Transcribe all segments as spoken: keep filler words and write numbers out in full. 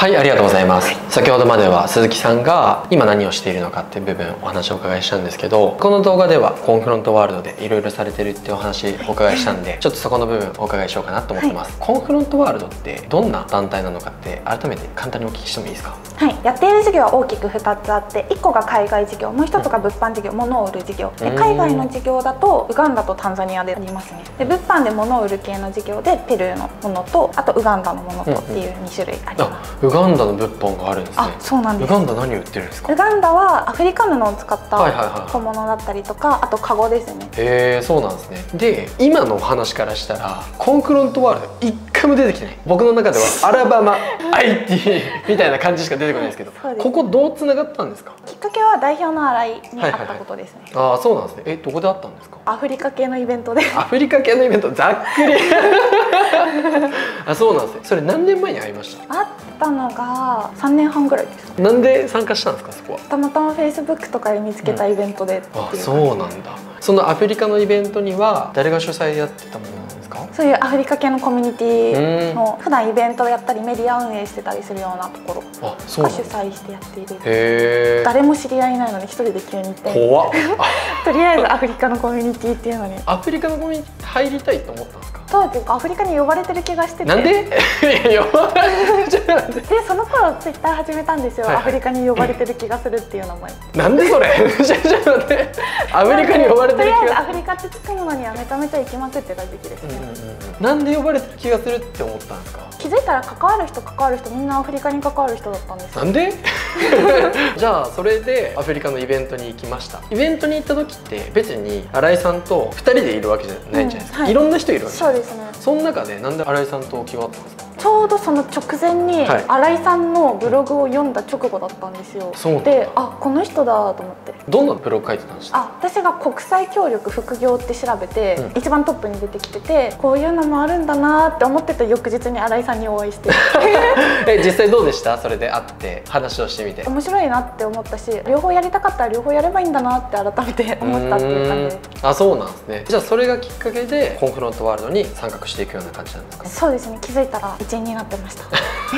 はい、ありがとうございます。先ほどまでは鈴木さんが今何をしているのかっていう部分お話をお伺いしたんですけど、この動画ではコンフロントワールドでいろいろされてるっていうお話お伺いしたんで、ちょっとそこの部分お伺いしようかなと思ってます。はい、コンフロントワールドってどんな団体なのかって改めて簡単にお聞きしてもいいですか？ はい、やっている事業は大きくふたつあって、いっこが海外事業、もうひとつが物販事業、物を売る事業で、海外の事業だとウガンダとタンザニアでありますね。で、物販で物を売る系の事業でペルーのものと、あとウガンダのものとっていうにしゅるいあります。 ウガンダの物販があるんですね。 あ、そうなんです。 ウガンダ何売ってるんですか？ ウガンダはアフリカ布を使った小物だったりとか、あとカゴですね。 へえ、そうなんですね。で、今のお話からしたらコンフロントワールド一回も出てきてない。僕の中ではアラバマアイティー みたいな感じしか出てこないですけど、ここどうつながったんですか？ きっかけは代表の新井にあったことですね。 ああ、そうなんですね。え、どこであったんですか？ アフリカ系のイベントで。 アフリカ系のイベント、ざっくりあ、そうなんですね。それ何年前に会いました？ あったのがさんねんはんぐらいです。 なんで参加したんですか、そこは？ たまたまフェイスブックとかで見つけたイベントで、 うん、あ、そうなんだ。そのアフリカのイベントには誰が主催でやってたものなんですか？ そういうアフリカ系のコミュニティの普段イベントをやったりメディア運営してたりするようなところが主催してやっている。 へー。 誰も知り合いいないのに一人で急に行って怖っとりあえずアフリカのコミュニティっていうのに。 アフリカのコミュニティ入りたいと思ったんですか？ 当時アフリカに呼ばれてる気がしてて。 なんで呼ばれてるで、その頃ツイッター始めたんですよ。はい、はい、アフリカに呼ばれてる気がするっていう名前。 なんでそれちょっと待って、アフリカに呼ばれてる気がする。とりあえずアフリカってつくのにはめちゃめちゃ行きまくってた時期ですね。 なんで呼ばれてる気がするって思ったんですか？ 気づいたら関わる人関わる人みんなアフリカに関わる人だったんですよ。 なんでじゃあそれでアフリカのイベントに行きました。イベントに行った時って別に新井さんとふたりでいるわけじゃないんじゃないですか、うん、はい、いろんな人いるわけじゃないですか。そうですね。その中でなんで新井さんと気があったんですか？ ちょうどその直前に新井さんのブログを読んだ直後だったんですよ。うん、で、あ、この人だと思って。 どんなブログ書いてたんですか？ あ、私が国際協力副業って調べて、うん、一番トップに出てきてて、こういうのもあるんだなって思ってた翌日に新井さんにお会いしてえ、実際どうでした？それで会って話をしてみて。 面白いなって思ったし、両方やりたかったら両方やればいいんだなって改めて思ったっていう感じです。 あ、そうなんですね。じゃあそれがきっかけでコンフロントワールドに参画していくような感じなんですか？ そうですね。気づいたら一員になってました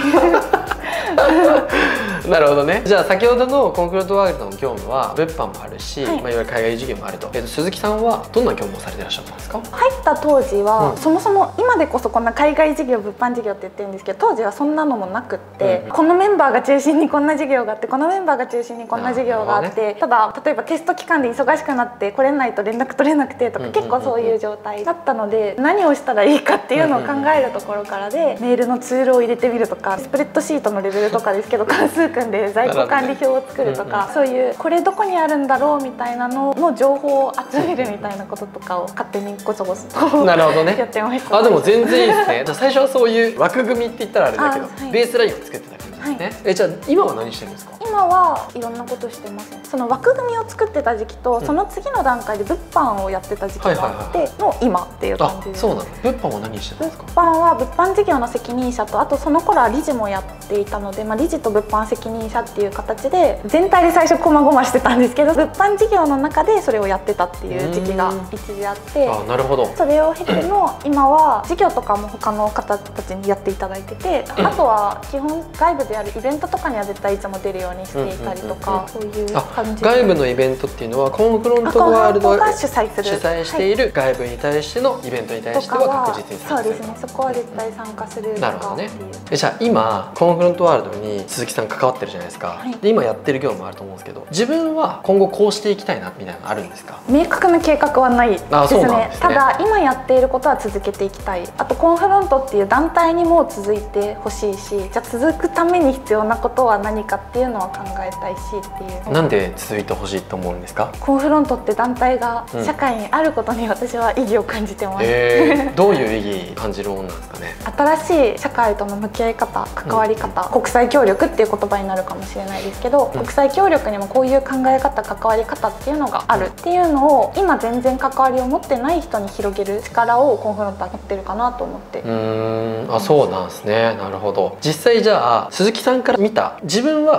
なるほどね。じゃあ先ほどのコンフロントワールドの業務は物販もあるし、はい、まあいわゆる海外事業もあると。えっと鈴木さんはどんな業務をされてらっしゃったんですか？ 入った当時は、うん、そもそも今でこそこんな海外事業物販事業って言ってるんですけど、当時はそんなのもなくって、うん、このメンバーが中心にこんな事業があって、このメンバーが中心にこんな事業があって、ね、ただ例えばテスト期間で忙しくなって来れないと連絡取れなくてとか、結構そういう状態だったので、何をしたらいいかっていうのを考えるところからで、メールのツールを入れてみるとか、スプレッドシートのレベルとかですけど関数組んで在庫管理表を作るとか、そういうこれどこにあるんだろうみたいなのの情報を集めるみたいなこととかを勝手にごそごそとなるほどねやってました。 あ、でも全然いいですね。じゃあ最初はそういう枠組みって言ったらあれだけど、はい、ベースラインを作ってた感じですね。はい、え、じゃあ今は何してるんですか？ 今はいろんなことしてます。その枠組みを作ってた時期と、うん、その次の段階で物販をやってた時期があっての今っていう感じです。 そうなの。物販は何してたんですか？ 物販は物販事業の責任者と、あとその頃は理事もやっていたので、まあ、理事と物販責任者っていう形で全体で最初こまごましてたんですけど、物販事業の中でそれをやってたっていう時期が一時あって、 あ、なるほど。 それを経ての今は事業とかも他の方たちにやっていただいてて、あとは基本外部であるイベントとかには絶対いつも出るようにしていたりとか、そういう感じで。 外部のイベントっていうのはコンフロントワールドが主催する主催している外部に対してのイベントに対しては確実に参加する。そうですね。そこは絶対参加するとか。 なるほどね。じゃあ今コンフロントワールドに鈴木さん関わってるじゃないですか。はい、で今やってる業務もあると思うんですけど、自分は今後こうしていきたいなみたいなのあるんですか？ 明確な計画はないですね。ただ今やっていることは続けていきたい。あとコンフロントっていう団体にも続いてほしいし、じゃあ続くために必要なことは何かっていうのは考えたいしっていう。 なんで続いてほしいと思うんですか？ コンフロントって団体が社会にあることに私は意義を感じてます。 えー、どういう意義感じるものなんですかね？ 新しい社会との向き合い方、関わり方、うん、国際協力っていう言葉になるかもしれないですけど、うん、国際協力にもこういう考え方、関わり方っていうのがあるっていうのを今全然関わりを持ってない人に広げる力をコンフロントは持ってるかなと思って。 うーん、あ、そうなんですね。なるほど。実際じゃあ鈴木さんから見た自分は今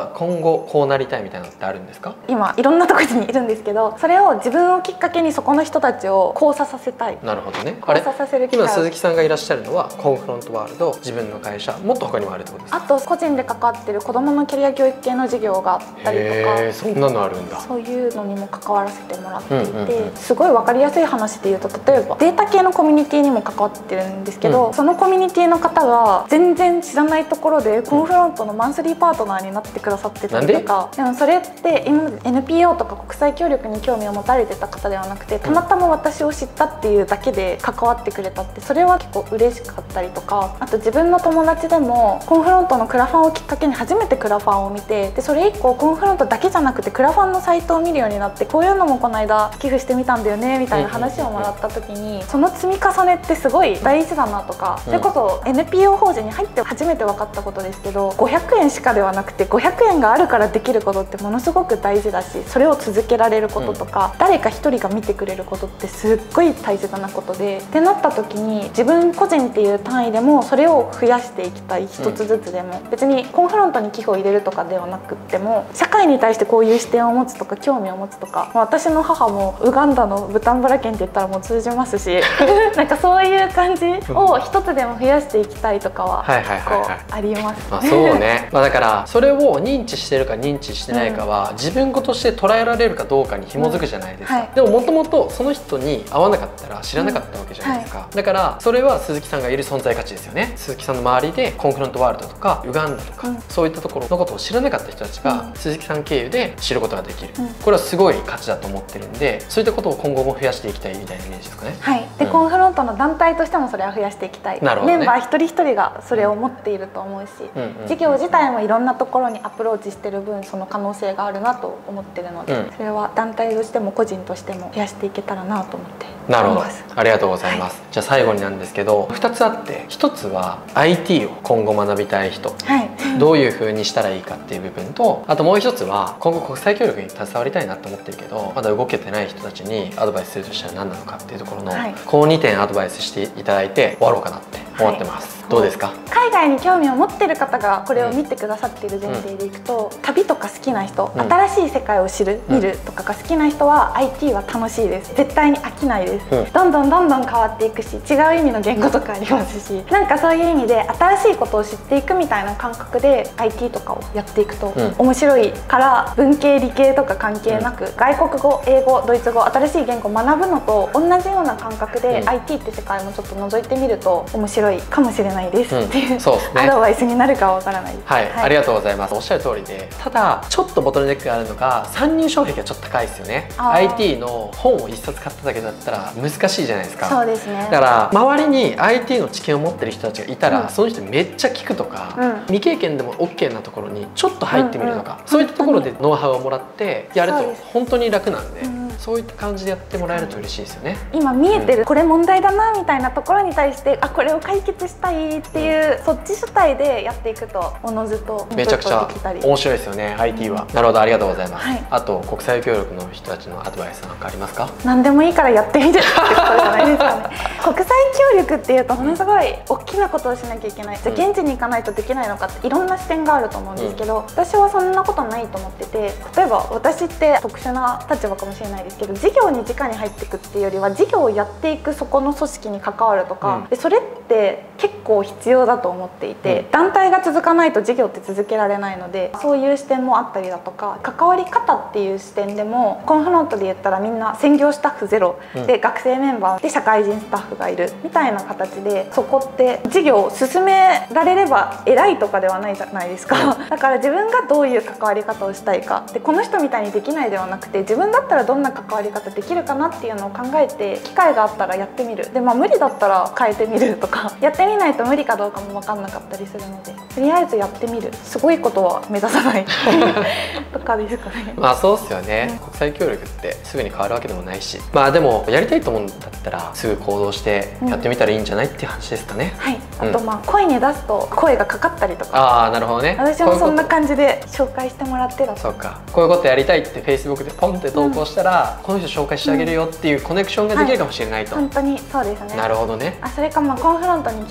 後こうなりたいみたいなのってあるんですか？ 今いろんなところにいるんですけど、それを自分をきっかけにそこの人たちを交差させたい。 なるほどね。あれ交差させる機会を今鈴木さんがいらっしゃるのはコンフロントワールド、自分の会社、もっと他にもあるってことですか？ あと個人で関わってる子どものキャリア教育系の事業があったりとか、 へー、そんなのあるんだ。 そういうのにも関わらせてもらっていて、 うんうんうん、 すごい分かりやすい話で言うと、例えばデータ系のコミュニティにも関わってるんですけど、うん、そのコミュニティの方が全然知らないところでコンフロントのマンスリーパートナーになってくださってたりとか。でもそれって今まで エヌピーオー とか国際協力に興味を持たれてた方ではなくて、たまたま私を知ったっていうだけで関わってくれたって、それは結構嬉しかったりとか、あと自分の友達でもコンフロントのクラファンをきっかけに初めてクラファンを見て、でそれ以降コンフロントだけじゃなくてクラファンのサイトを見るようになって、こういうのもこの間寄付してみたんだよねみたいな話をもらった時に、その積み重ねってすごい大事だなとか、それこそ エヌピーオー 法人に入って初めて分かったことですけど、ごひゃくえんしかではなくてごひゃくえんがあるからできることってものすごく大事だし、それを続けられることとか、うん、誰か一人が見てくれることってすっごい大切なことで、ってなった時に自分個人っていう単位でもそれを増やしていきたい。一つずつでも、うん、別にコンフロントに寄付を入れるとかではなくっても、社会に対してこういう視点を持つとか興味を持つとか、私の母もウガンダのブタンバラ県って言ったらもう通じますしなんかそういう感じを一つでも増やしていきたいとかは結構あります。 まあそうね、まあ、だからそれを認知してるか認知してないかは、うん、自分事として捉えられるかどうかに紐づくじゃないですか、うんはい、でももともとその人に会わなかったら知らなかったわけじゃないですか、うんはい、だからそれは鈴木さんがいる存在価値ですよね。鈴木さんの周りでコンフロントワールドとかウガンダとか、うん、そういったところのことを知らなかった人たちが、うん、鈴木さん経由で知ることができる、うん、これはすごい価値だと思ってるんで、そういったことを今後も増やしていきたいみたいなイメージですかね。 はい、で、うん、コンフロントの団体としてもそれは増やしていきたい。なるほどね、メンバー一人一人がそれを持っていると思うし、事業自体もいろんなところにアプローチしてる分、その可能性があるなと思ってるので、うん、それは団体としても個人としても増やしていけたらなと思っています。 なるほど、ありがとうございます、はい、じゃあ最後になんですけど、ふたつあって、ひとつは アイティー を今後学びたい人、はい、どういう風にしたらいいかっていう部分と、あともう一つは今後国際協力に携わりたいなと思ってるけどまだ動けてない人たちにアドバイスするとしたら何なのかっていうところの、はい、このにてんアドバイスしていただいて終わろうかなって思ってます、はい、どうですか？ 海外に興味を持ってる方がこれを見てくださっている前提でいくと、うん、旅とか好きな人、うん、新しい世界を知る、見るとかが好きな人は アイティー は楽しいです。絶対に飽きないです、うん、どんどんどんどん変わっていくし、違う意味の言語とかありますし、なんかそういう意味で新しいことを知っていくみたいな感覚で アイティー とかをやっていくと面白いから、文系理系とか関係なく、うん、外国語、英語、ドイツ語、新しい言語を学ぶのと同じような感覚で、うん、アイティー って世界もちょっと覗いてみると面白いかもしれないですっていう、うん、そうですね、アドバイスになるかはわからないです。 はい、はい、ありがとうございます。おっしゃる通りで、ただちょっとボトルネックがあるのが参入障壁がちょっと高いですよね。 アイティー の本をいっさつ買っただけだったら難しいじゃないですか。 そうですね。 だから周りに アイティー の知見を持ってる人たちがいたら、うん、その人めっちゃ聞くとか、うん、未経験でも オーケー なところにちょっと入ってみるとか、うんうん、そういったところでノウハウをもらってやると本当に楽なんで、そういった感じでやってもらえると嬉しいですよね。 今見えてる、うん、これ問題だなみたいなところに対して、あ、これを解決したいっていう、うん、そっち主体でやっていくとおのずとめちゃくちゃ面白いですよね、 アイティー は、うん、なるほど、ありがとうございます、はい、あと国際協力の人たちのアドバイスなんかありますか？ 何でもいいからやってみるってことじゃないですかね国際協力っていうとものすごい大きなことをしなきゃいけない、じゃあ現地に行かないとできないのかっていろんな視点があると思うんですけど、うん、私はそんなことないと思ってて、例えば私って特殊な立場かもしれないですけど、事業に直に入っていくっていうよりは事業をやっていくそこの組織に関わるとか、うん、でそれって結構必要だと思っていて、うん、団体が続かないと事業って続けられないので、そういう視点もあったりだとか、関わり方っていう視点でもコンフロントで言ったらみんな専業スタッフゼロ、うん、で学生メンバーで社会人スタッフがいるみたいな形で、そこって事業を進められれば偉いとかではないじゃないですか、うん、だから自分がどういう関わり方をしたいかで、この人みたいにできないではなくて、自分だったらどんな関わり方できるかなっていうのを考えて、機会があったらやってみる、で、まあ、無理だったら変えてみるとかやってみないと無理かどうかも分かんなかったりするので、とりあえずやってみる、すごいことは目指さないとかですかね。 まあそうっすよね、うん、国際協力ってすぐに変わるわけでもないし、まあでもやりたいと思うんだったらすぐ行動してやってみたらいいんじゃないっていう話ですかね、 うん、はい。あとまあ声に出すと声がかかったりとか、 ああなるほどね、 私もそんな感じで紹介してもらってた。 そうか、こういうことやりたいって フェイスブック でポンって投稿したら、うん、この人紹介してあげるよっていうコネクションができるかもしれないと、 はい、本当にそうですね。 なるほどね。 あ、それかまあコンフロントに来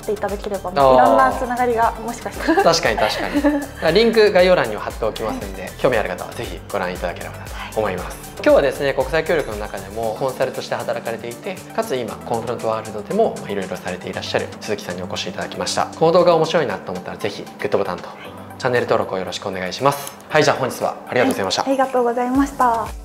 っていただければいろんなつながりがもしかしたら確かに確かにリンク概要欄には貼っておきますんで、興味ある方はぜひご覧いただければなと思います。今日はですね、国際協力の中でもコンサルとして働かれていて、かつ今コンフロントワールドでもいろいろされていらっしゃる鈴木さんにお越しいただきました。この動画面白いなと思ったらぜひグッドボタンとチャンネル登録をよろしくお願いします。はい、じゃあ本日はありがとうございました。 はい、ありがとうございました。